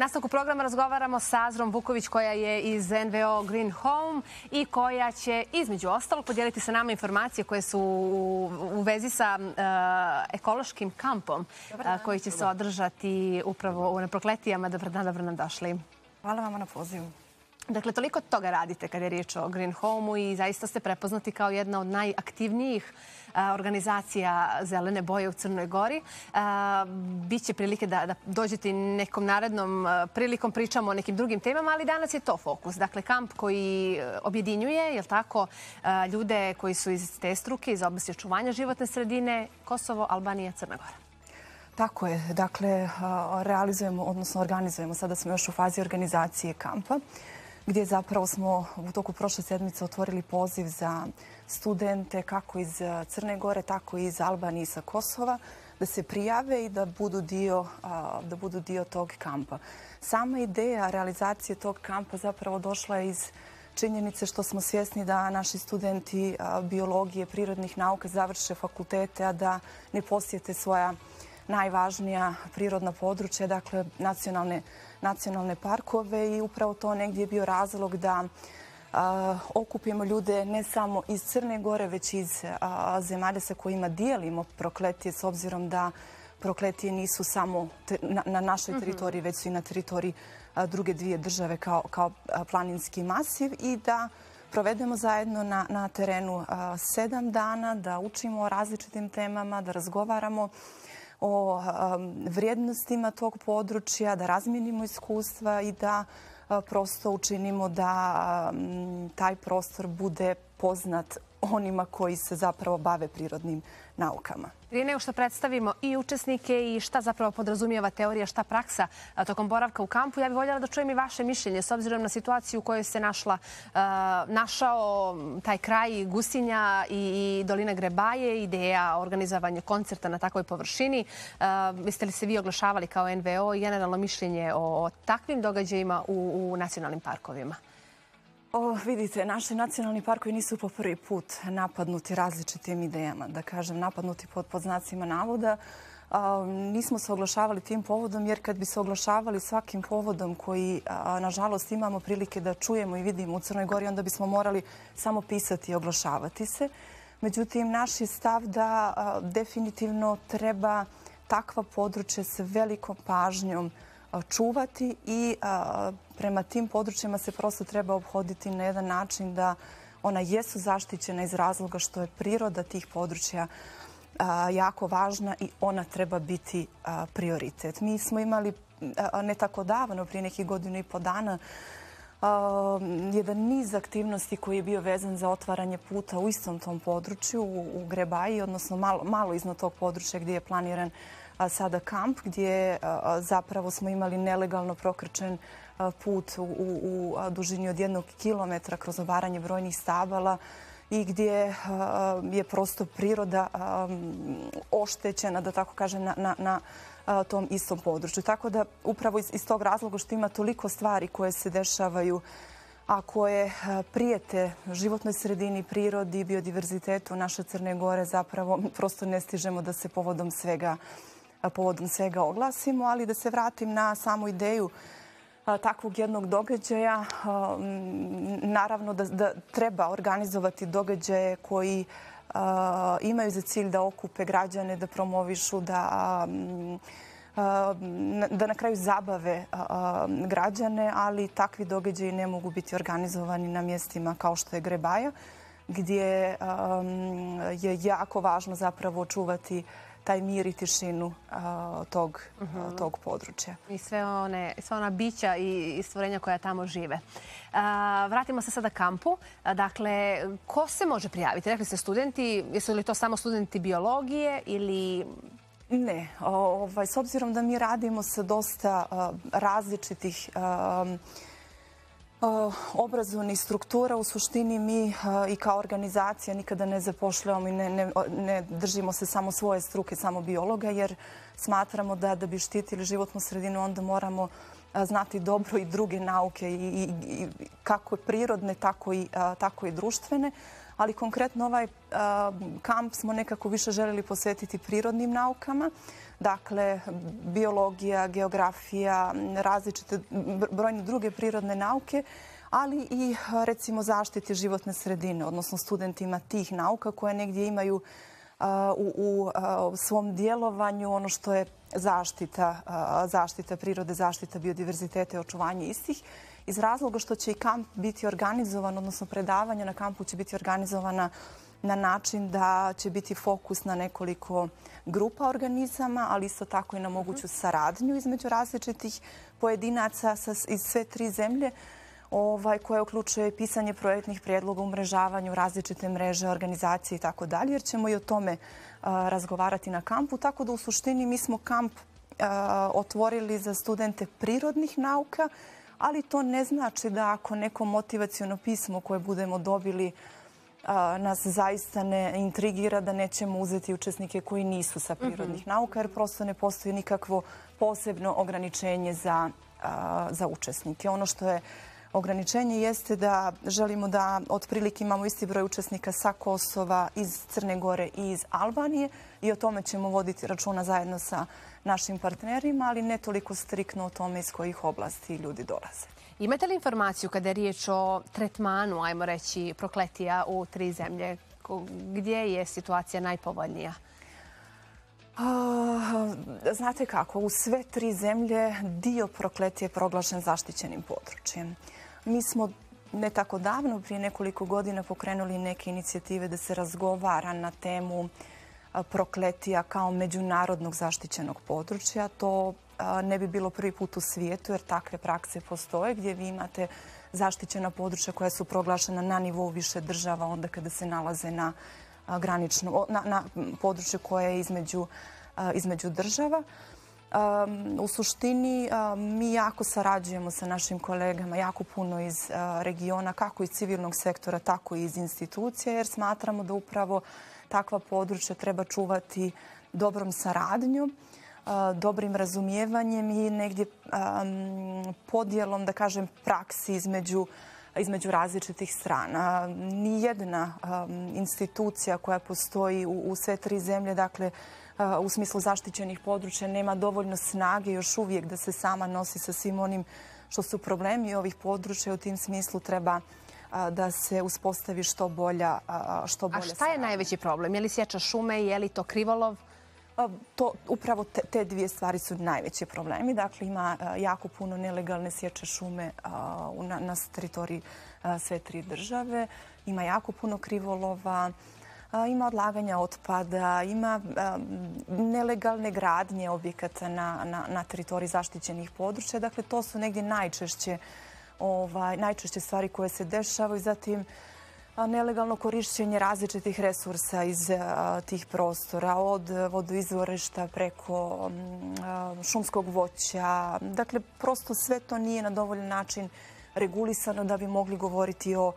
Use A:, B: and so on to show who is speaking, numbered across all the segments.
A: nastavku programa razgovaramo sa Azrom Vuković, koja je iz NVO Green Home i koja će, između ostalog, podijeliti sa nama informacije koje su u vezi sa ekološkim kampom koji će se održati upravo na Prokletijama. Dobar dan, dobro nam došli.
B: Hvala vama na pozivu.
A: Dakle, toliko toga radite kada je riječ o Green Home-u i zaista ste prepoznati kao jedna od najaktivnijih organizacija zelene boje u Crnoj Gori. Biće prilike da dođete i nekom narednom prilikom, pričamo o nekim drugim temama, ali danas je to fokus. Dakle, kamp koji objedinjuje, je li tako, ljude koji su iz te struke, iz oblasti očuvanja životne sredine, Kosovo, Albanija, Crna Gora.
B: Tako je. Dakle, realizujemo, odnosno organizujemo, sada smo još u fazi organizacije kampa, gdje zapravo smo u toku prošle sedmice otvorili poziv za studente kako iz Crne Gore, tako i iz Albanije i sa Kosova, da se prijave i da budu dio tog kampa. Sama ideja realizacije tog kampa zapravo došla je iz činjenice što smo svjesni da naši studenti biologije, prirodnih nauka završe fakultete, a da ne posjete svoja najvažnija prirodna područja, dakle nacionalne parkove, i upravo to negdje je bio razlog da okupimo ljude ne samo iz Crne Gore, već iz zemalja sa kojima dijelimo Prokletije, s obzirom da Prokletije nisu samo na našoj teritoriji, već su i na teritoriji druge dvije države kao planinski masiv, i da provedemo zajedno na terenu 7 dana, da učimo o različitim temama, da razgovaramo o vrijednostima tog područja, da razmijenimo iskustva i da prosto učinimo da taj prostor bude poznat onima koji se zapravo bave prirodnim naukama.
A: Prije nego što predstavimo i učesnike i šta zapravo podrazumijeva teorija, šta praksa tokom boravka u kampu, ja bih voljela da čujem i vaše mišljenje s obzirom na situaciju u kojoj se našao taj kraj Gusinja i dolina Grebaje, ideja organizovanja koncerta na takvoj površini. Jeste li se vi oglašavali kao NVO i generalno mišljenje o takvim događajima u nacionalnim parkovima?
B: Vidite, naši nacionalni parkovi nisu po prvi put napadnuti različitim idejama, da kažem, napadnuti pod znacima navoda. Nismo se oglašavali tim povodom, jer kad bi se oglašavali svakim povodom koji, nažalost, imamo prilike da čujemo i vidimo u Crnoj Gori, onda bismo morali samo pisati i oglašavati se. Međutim, naš je stav da definitivno treba takva područja sa velikom pažnjom čuvati i prema tim područjima se prosto treba obhoditi na jedan način da ona jesu zaštićena iz razloga što je priroda tih područja jako važna i ona treba biti prioritet. Mi smo imali ne tako davno, prije nekih 1,5 dana, jedan niz aktivnosti koji je bio vezan za otvaranje puta u istom tom području, u Grebaji, odnosno malo iznad tog područja gdje je planiran sada kamp, gdje zapravo smo imali nelegalno prokrčen put u dužini od 1 kilometra kroz obaranje brojnih stabala i gdje je prosto priroda oštećena, da tako kažem, na tom istom području. Tako da upravo iz tog razloga što ima toliko stvari koje se dešavaju, a koje prijete životnoj sredini, prirodi, biodiverzitetu naše Crne Gore, zapravo prosto ne stižemo da se povodom svega oglasimo, ali da se vratim na samu ideju takvog jednog događaja. Naravno da treba organizovati događaje koji imaju za cilj da okupe građane, da promovišu, da na kraju zabave građane, ali takvi događaji ne mogu biti organizovani na mjestima kao što je Grebaja, gdje je jako važno zapravo očuvati taj mir i tišinu tog područja.
A: I sva ona bića i stvorenja koja tamo žive. Vratimo se sada kampu. Dakle, ko se može prijaviti? Rekli ste studenti, jesu li to samo studenti biologije ili...
B: Ne. S obzirom da mi radimo sa dosta različitih obrazovnih struktura, u suštini mi i kao organizacija nikada ne zapošljavamo i ne držimo se samo svoje struke, samo biologa, jer smatramo da bi štitili životnu sredinu onda moramo znati dobro i druge nauke, i kako prirodne, tako i društvene. ali konkretno ovaj kamp smo nekako više željeli posvetiti prirodnim naukama. Dakle, biologija, geografija, različite brojne druge prirodne nauke, ali i recimo zaštiti životne sredine, odnosno studentima tih nauka koje negdje imaju u svom djelovanju ono što je zaštita prirode, zaštita biodiverziteta i očuvanje istih. Iz razloga što će i kamp biti organizovan, odnosno predavanja na kampu će biti organizovana na način da će biti fokus na nekoliko grupa organizama, ali isto tako i na moguću saradnju između različitih pojedinaca iz sve 3 zemlje, koja uključuje pisanje projektnih prijedloga, umrežavanju različite mreže, organizacije i tako dalje, jer ćemo i o tome razgovarati na kampu. Tako da u suštini mi smo kamp otvorili za studente prirodnih nauka, ali to ne znači da ako neko motivaciono pismo koje budemo dobili nas zaista ne intrigira, da nećemo uzeti učesnike koji nisu sa prirodnih nauka, jer prosto ne postoji nikakvo posebno ograničenje za učesnike. Ono što je ograničenje jeste da želimo da otprilike imamo isti broj učesnika sa Kosova, iz Crne Gore i iz Albanije i o tome ćemo voditi računa zajedno sa našim partnerima, ali ne toliko striktno o tome iz kojih oblasti ljudi dolaze.
A: Imate li informaciju kada je riječ o tretmanu, ajmo reći, prokletija u 3 zemlje? Gdje je situacija najpovoljnija?
B: Znate kako, u sve 3 zemlje dio prokletije je proglašen zaštićenim područjem. Mi smo ne tako davno, prije nekoliko godina, pokrenuli neke inicijative da se razgovara na temu prokletija kao međunarodnog zaštićenog područja. To ne bi bilo prvi put u svijetu, jer takve prakse postoje gdje vi imate zaštićena područja koja su proglašena na nivou više država onda kada se nalaze na području koje je između država. U suštini mi jako sarađujemo sa našim kolegama, jako puno iz regiona, kako iz civilnog sektora, tako i iz institucija, jer smatramo da upravo takva područja treba čuvati dobrom saradnjom, dobrim razumijevanjem i negdje podjelom, da kažem, praksi između različitih strana. Nijedna institucija koja postoji u sve 3 zemlje, dakle, u smislu zaštićenih područja, nema dovoljno snage još uvijek da se sama nosi sa svim onim što su problemi ovih područja. U tim smislu treba da se uspostavi što bolja saradnja.
A: A šta je najveći problem? Je li sječa šume, je li to krivolov?
B: Upravo te 2 stvari su najveći problemi. Dakle, ima jako puno nelegalne sječe šume na teritoriji sve 3 države. Ima jako puno krivolova, ima odlaganja otpada, ima nelegalne gradnje objekata na teritoriji zaštićenih područja. Dakle, to su negdje najčešće stvari koje se dešavaju. Zatim, nelegalno korišćenje različitih resursa iz tih prostora, od vodoizvorišta preko šumskog voća. Dakle, prosto sve to nije na dovoljan način regulisano da bi mogli govoriti o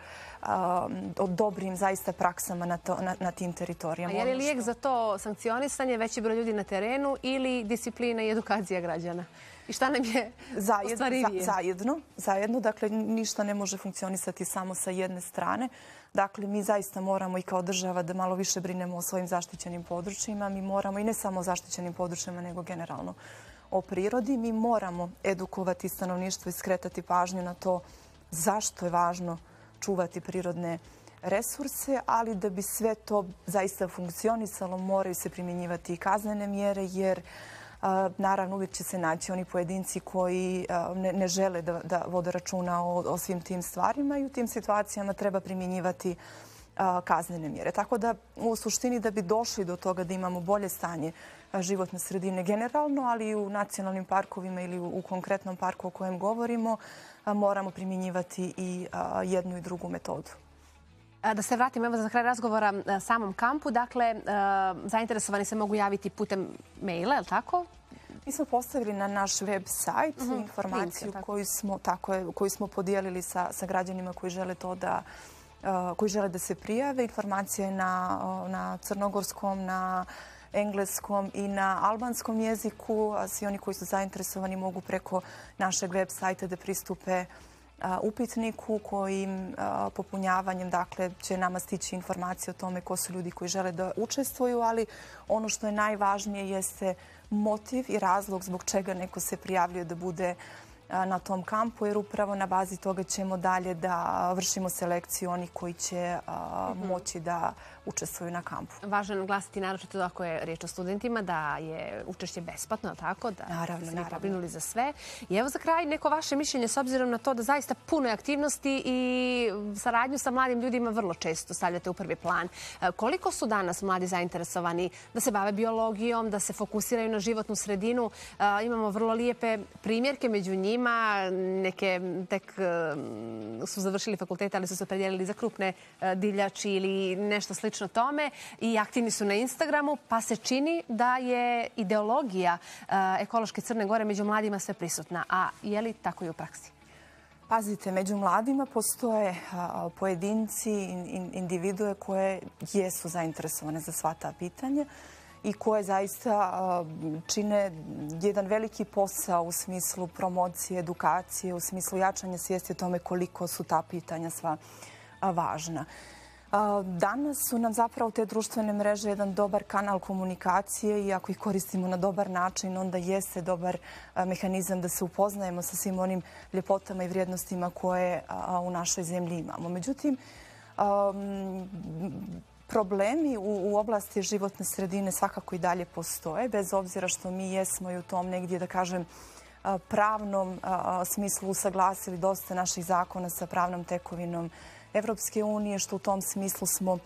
B: dobrim zaista praksama na tim teritorijama.
A: A je li lijek za to sankcionisanje, veći broj ljudi na terenu ili disciplina i edukacija građana? I šta nam je ostvarivije?
B: Zajedno. Dakle, ništa ne može funkcionisati samo sa jedne strane. Dakle, mi zaista moramo i kao država da malo više brinemo o svojim zaštićenim područjima. Mi moramo i ne samo o zaštićenim područjima, nego generalno o prirodi. Mi moramo edukovati stanovništvo i skretati pažnju na to zašto je važno čuvati prirodne resurse, ali da bi sve to zaista funkcionisalo, moraju se primjenjivati i kaznene mjere, jer naravno uvijek će se naći oni pojedinci koji ne žele da vode računa o svim tim stvarima i u tim situacijama treba primjenjivati kaznene mjere. Tako da u suštini da bi došli do toga da imamo bolje stanje životne sredine generalno, ali i u nacionalnim parkovima ili u konkretnom parku o kojem govorimo, moramo primjenjivati i jednu i drugu metodu.
A: Da se vratimo evo za kraj razgovora samom kampu. Dakle, zainteresovani se mogu javiti putem maila, je li tako?
B: Mi smo postavili na naš web sajt informaciju koju smo podijelili sa građanima koji žele da se prijave. Informacija je na crnogorskom, na engleskom i na albanskom jeziku. Svi oni koji su zainteresovani mogu preko našeg web sajta da pristupe upitniku kojim popunjavanjem će nama stići informacije o tome ko su ljudi koji žele da učestvuju, ali ono što je najvažnije jeste motiv i razlog zbog čega neko se prijavljuje da bude na tom kampu, jer upravo na bazi toga ćemo dalje da vršimo selekciju onih koji će moći da učestvuju na kampu.
A: Važno je naglasiti, naročito ako je riječ o studentima, da je učešće besplatno, tako?
B: Naravno.
A: Da se pobrinuli za sve. I evo za kraj neko vaše mišljenje s obzirom na to da zaista puno je aktivnosti i saradnju sa mladim ljudima vrlo često stavljate u prvi plan. Koliko su danas mladi zainteresovani da se bave biologijom, da se fokusiraju na životnu sredinu? Imamo vrlo lijepe primjerke među njima. Neke tek su završili fakultete, ali su se opredijelili za krupne divljači ili nešto slično tome i aktivni su na Instagramu, pa se čini da je ideologija ekološke Crne Gore među mladima sve prisutna. A je li tako i u praksi?
B: Pazite, među mladima postoje pojedinci, individue koje jesu zainteresovane za sva ta pitanja i koje zaista čine jedan veliki posao u smislu promocije, edukacije, u smislu jačanja svijesti o tome koliko su ta pitanja sva važna. Danas su nam zapravo te društvene mreže jedan dobar kanal komunikacije i ako ih koristimo na dobar način, onda jeste dobar mehanizam da se upoznajemo sa svim onim ljepotama i vrijednostima koje u našoj zemlji imamo. Međutim, problemi u oblasti životne sredine svakako i dalje postoje, bez obzira što mi jesmo i u tom negdje, da kažem, pravnom smislu usaglasili dosta naših zakona sa pravnom tekovinom Evropske unije, što u tom smislu smo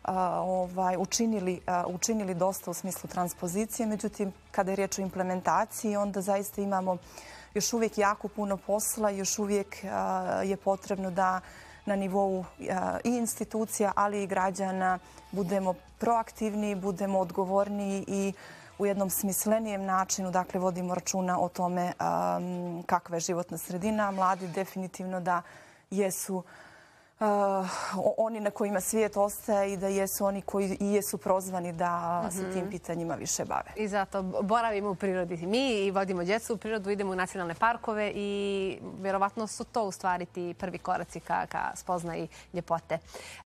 B: učinili dosta u smislu transpozicije. Međutim, kada je riječ o implementaciji, onda zaista imamo još uvijek jako puno posla i još uvijek je potrebno da na nivou i institucija, ali i građana budemo proaktivniji, budemo odgovorniji i u jednom smislenijem načinu, dakle, vodimo računa o tome kakva je životna sredina. Mladi definitivno da jesu oni na kojima svijet ostaje i da jesu oni koji i jesu prozvani da se tim pitanjima više bave.
A: I zato boravimo u prirodi mi i vodimo djecu u prirodu, idemo u nacionalne parkove i vjerovatno su to u stvari ti prvi koraci ka spoznaji ljepote.